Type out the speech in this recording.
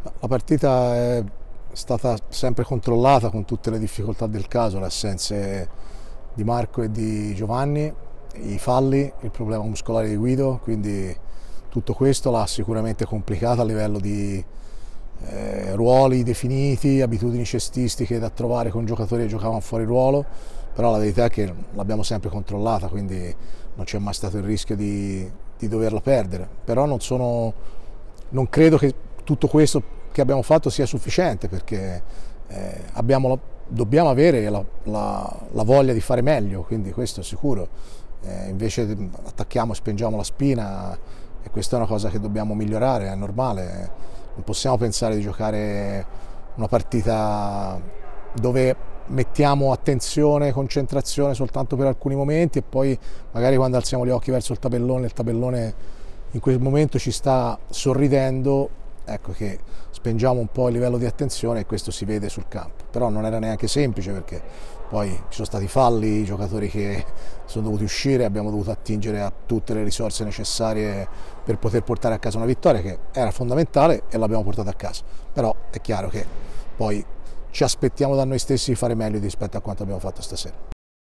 La partita è stata sempre controllata con tutte le difficoltà del caso, le assenze di Marco e di Giovanni, i falli, il problema muscolare di Guido, quindi tutto questo l'ha sicuramente complicata a livello di ruoli definiti, abitudini cestistiche da trovare con giocatori che giocavano fuori ruolo, però la verità è che l'abbiamo sempre controllata, quindi non c'è mai stato il rischio di doverla perdere. Però non credo che tutto questo che abbiamo fatto sia sufficiente, perché dobbiamo avere la voglia di fare meglio, quindi questo è sicuro. Invece attacchiamo e spingiamo la spina, e questa è una cosa che dobbiamo migliorare, è normale. Non possiamo pensare di giocare una partita dove mettiamo attenzione, concentrazione soltanto per alcuni momenti e poi magari quando alziamo gli occhi verso il tabellone in quel momento ci sta sorridendo, ecco che spengiamo un po' il livello di attenzione e questo si vede sul campo. Però non era neanche semplice, perché poi ci sono stati falli, i giocatori che sono dovuti uscire, abbiamo dovuto attingere a tutte le risorse necessarie per poter portare a casa una vittoria che era fondamentale e l'abbiamo portata a casa. Però è chiaro che poi ci aspettiamo da noi stessi di fare meglio rispetto a quanto abbiamo fatto stasera.